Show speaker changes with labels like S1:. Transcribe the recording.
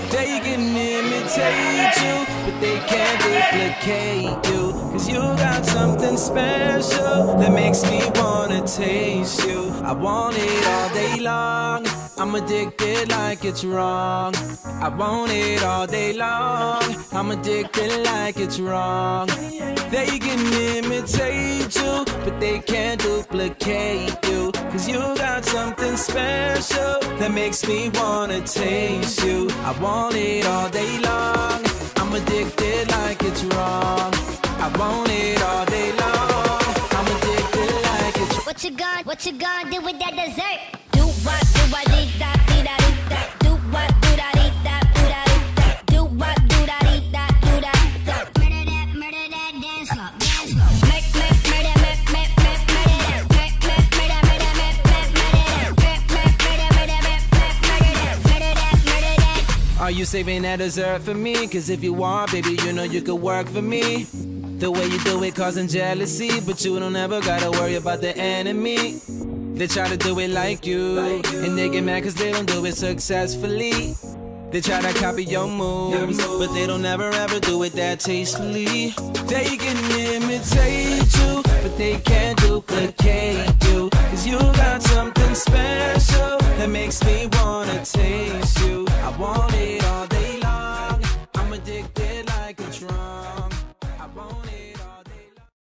S1: They can imitate you, but they can't duplicate you. Cause you got something special that makes me wanna taste you. I want it all day long, I'm addicted like it's wrong. I want it all day long, I'm addicted like it's wrong. They can imitate you, but they can't duplicate you. Cause you got something special that makes me wanna taste you. I want it all day long, I'm addicted like it's wrong. I want it all day long, I'm addicted like it's wrong.
S2: What you gonna do with that dessert? Do what, do da dee da do da. Do what, do da dee da do da. Do what, do da dee da do da. Murder that dance floor, dance floor. Murder that.
S1: Are you saving that dessert for me? Cause if you want, baby, you know you could work for me. The way you do it causing jealousy, but you don't ever gotta worry about the enemy. They try to do it like you, and they get mad cause they don't do it successfully. They try to copy your moves, but they don't ever ever do it that tastefully. They can imitate you, but they can't duplicate you. Cause